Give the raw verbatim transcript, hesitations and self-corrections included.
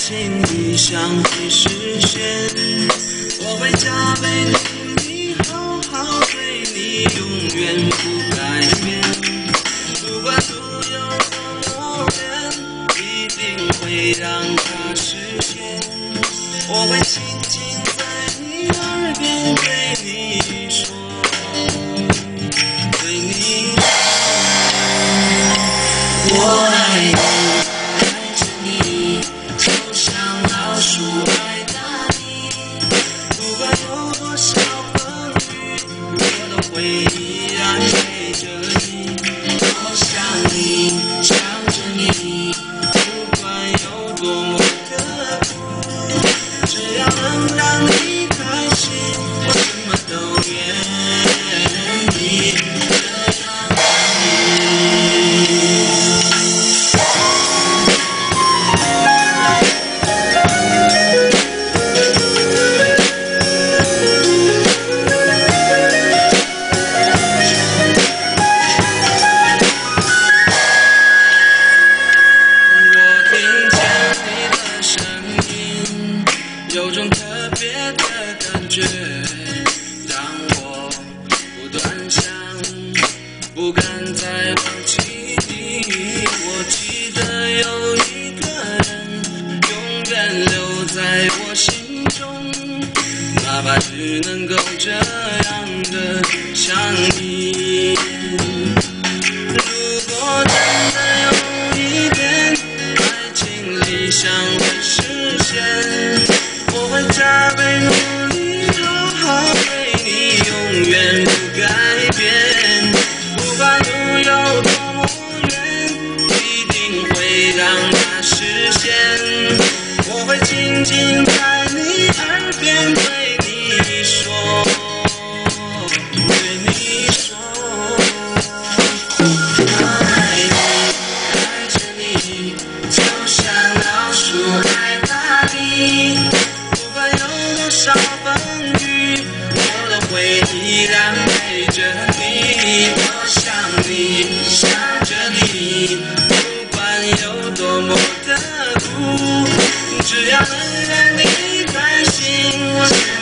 情理想会实现，我会加倍努力，好好对你，永远不改变。不管路有多远，一定会让它实现。我会轻轻在你耳边对你说，对你说，我爱你。 会依然陪着你，我想你，想着你，不管有多么的苦，只要能让你开心，我什么都愿意。这样爱你。 有种特别的感觉，让我不断想，不敢再忘记你。我记得有一个人，永远留在我心中，哪怕只能够这样的想你。如果真的有一天，爱情理想会实现。 我会加倍努力，好好对你，永远不改变。不管路有多么远，一定会让它实现。我会轻轻在你耳边对你说，对你说，我爱你，爱着你，就像老鼠爱大地。 多少风雨，我都会依然陪着你。我想你，想着你，不管有多么的苦，只要能让你开心，我。